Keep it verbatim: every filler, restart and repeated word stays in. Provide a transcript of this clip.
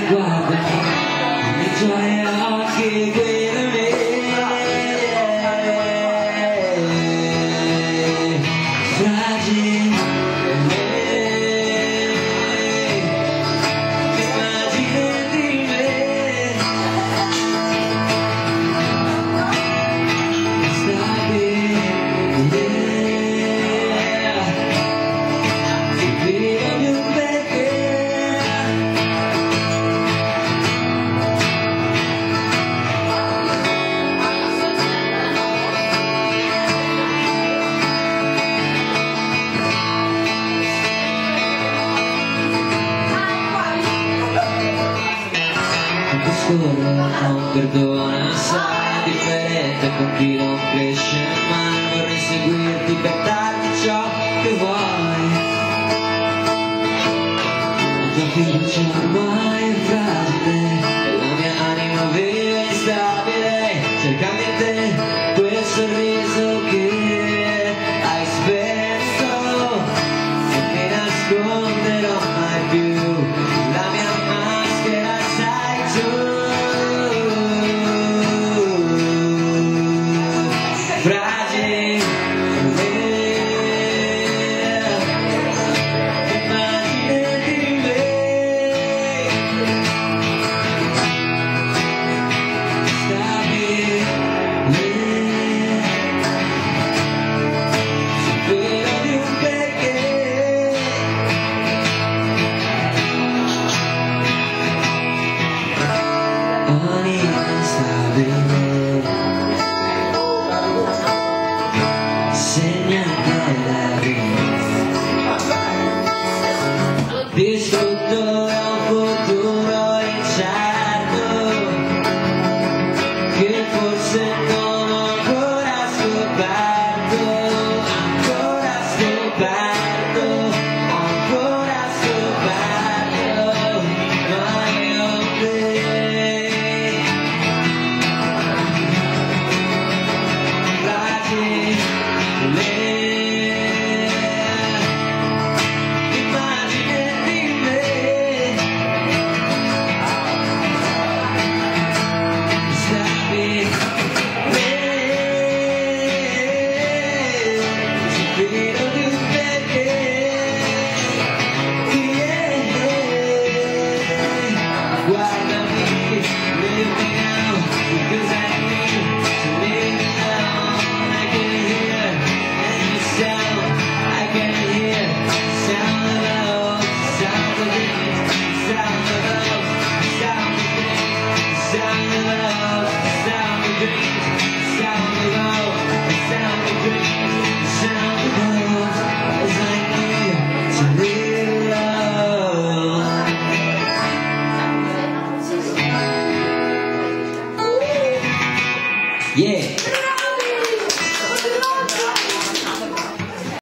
guardami nei tuoi occhi, guidami. Fragile, immagine di me, stabile, ti vedo più perché non perdona, sai, è differente con chi non cresce, ma non vorrei seguirti per darti ciò che vuoi. La tua fiducia ormai è fragile e la mia anima vive instabile, cercando in te quel sorriso che hai spento, non mi nasconderò mai più la mia maschera, sai tu. Fragile, immagine di me, stabile, spero di un perché, anima instabile, distrutto da un futuro incerto che forse non ho ancora scoperto, ancora scoperto, ancora scoperto, ma io te. Fragile, yeah.